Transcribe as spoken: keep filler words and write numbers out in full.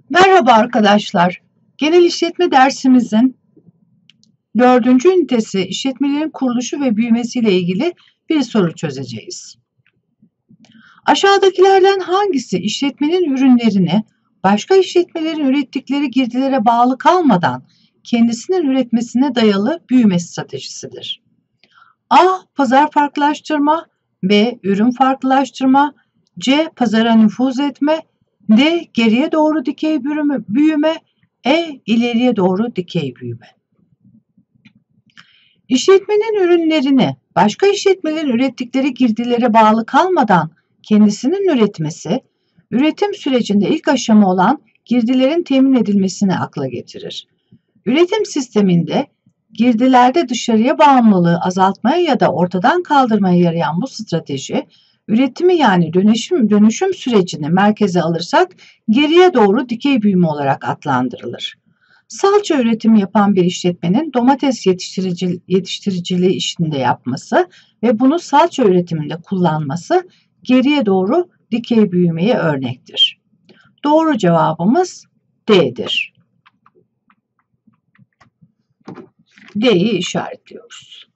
Merhaba arkadaşlar. Genel işletme dersimizin dördüncü ünitesi işletmelerin kuruluşu ve büyümesiyle ilgili bir soru çözeceğiz. Aşağıdakilerden hangisi işletmenin ürünlerini başka işletmelerin ürettikleri girdilere bağlı kalmadan kendisinin üretmesine dayalı büyüme stratejisidir? A. Pazar farklılaştırma, B. Ürün farklılaştırma, C. Pazara nüfuz etme, D. Geriye doğru dikey büyüme, E. İleriye doğru dikey büyüme. İşletmenin ürünlerini başka işletmelerin ürettikleri girdilere bağlı kalmadan kendisinin üretmesi, üretim sürecinde ilk aşama olan girdilerin temin edilmesini akla getirir. Üretim sisteminde girdilerde dışarıya bağımlılığı azaltmaya ya da ortadan kaldırmaya yarayan bu strateji, üretimi yani dönüşüm, dönüşüm sürecini merkeze alırsak geriye doğru dikey büyüme olarak adlandırılır. Salça üretimi yapan bir işletmenin domates yetiştirici, yetiştiriciliği işinde yapması ve bunu salça üretiminde kullanması geriye doğru dikey büyümeye örnektir. Doğru cevabımız D'dir. D'yi işaretliyoruz.